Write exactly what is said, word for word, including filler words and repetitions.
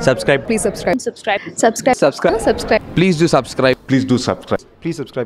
Subscribe. Please subscribe. Subscribe. Subscribe. Subscribe. Subscribe. Please do subscribe. Please do subscribe. Please subscribe.